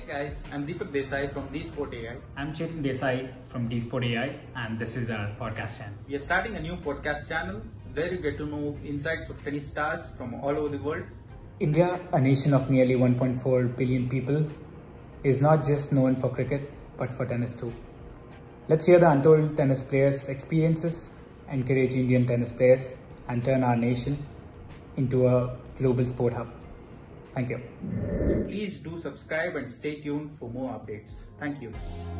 guys, I'm Deepak Desai from DESPORTAI. I'm Chetan Desai from DESPORTAI, and this is our podcast channel. We are starting a new podcast channel where you get to know insights of tennis stars from all over the world. India, a nation of nearly 1.4 billion people, is not just known for cricket but for tennis too. Let's hear the untold tennis players' experiences, encourage Indian tennis players, and turn our nation into a global sport hub. Thank you. So please do subscribe and stay tuned for more updates. Thank you.